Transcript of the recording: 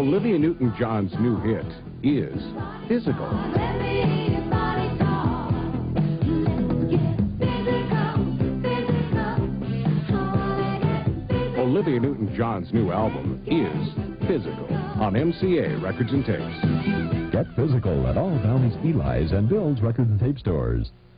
Olivia Newton-John's new hit is Physical. Olivia Newton-John's new album is Physical on MCA Records and Tapes. Get Physical at all Downey's, Eli's, and Bill's record and tape stores.